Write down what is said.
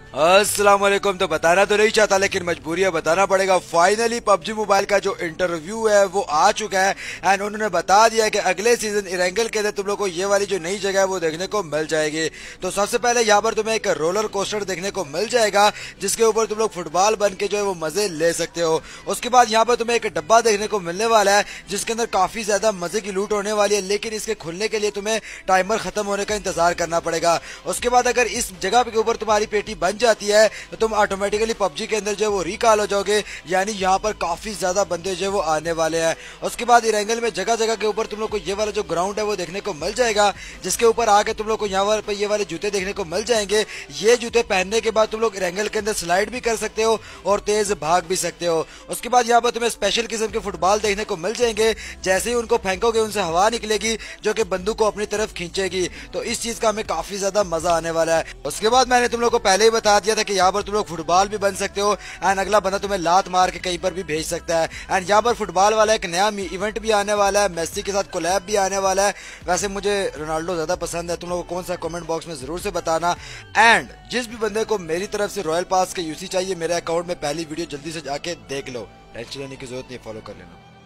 अस्सलाम वालेकुम। तो बताना तो नहीं चाहता लेकिन मजबूरी है, बताना पड़ेगा। फाइनली पबजी मोबाइल का जो इंटरव्यू है वो आ चुका है एंड उन्होंने बता दिया है कि अगले सीजन इरेंगल के अंदर तुम लोग को ये वाली जो नई जगह है वो देखने को मिल जाएगी। तो सबसे पहले यहाँ पर तुम्हें एक रोलर कोस्टर देखने को मिल जाएगा जिसके ऊपर तुम लोग फुटबॉल बन के जो है वो मजे ले सकते हो। उसके बाद यहाँ पर तुम्हें एक डब्बा देखने को मिलने वाला है जिसके अंदर काफी ज्यादा मजे की लूट होने वाली है, लेकिन इसके खुलने के लिए तुम्हें टाइमर खत्म होने का इंतजार करना पड़ेगा। उसके बाद अगर इस जगह के ऊपर तुम्हारी पेटी बन जाती है तो तुम ऑटोमेटिकली पबजी के अंदर जो है वो रिकॉल हो जाओगे, यानी यहाँ पर काफी ज्यादा बंदे जो है वो आने वाले हैं। उसके बाद इरेंगल में जगह जगह के ऊपर तुम लोग को ये वाला जो ग्राउंड है वो देखने को मिल जाएगा जिसके ऊपर आके तुम लोग को यहाँ पर ये वाले जूते देखने को मिल जाएंगे। ये जूते पहनने के बाद तुम लोग इरेंगल के अंदर स्लाइड भी कर सकते हो और तेज भाग भी सकते हो। उसके बाद यहाँ पर तुम्हें स्पेशल किस्म के फुटबॉल देखने को मिल जाएंगे, जैसे ही उनको फेंकोगे उनसे हवा निकलेगी जो कि बंदूक को अपनी तरफ खींचेगी। तो इस चीज का हमें काफी ज्यादा मजा आने वाला है। उसके बाद मैंने तुम लोग को पहले ही बता दिया था कि यहाँ पर तुम लोग फुटबॉल भी बन सकते हो एंड अगला बंदा तुम्हें लात मार के कहीं पर भी भेज सकता है। एंड यहाँ पर फुटबॉल वाला एक नया इवेंट भी आने वाला है, मेसी के साथ कोलैब भी आने वाला है। वैसे मुझे रोनाल्डो ज्यादा पसंद है, तुम लोगों को कौन सा कमेंट बॉक्स में जरूर से बताना। एंड जिस भी बंदे को मेरी तरफ से रॉयल पास के यूसी चाहिए, मेरे अकाउंट में पहली वीडियो जल्दी से जाके देख लो, टेंशन लेने की जरूरत नहीं, फॉलो कर लेना।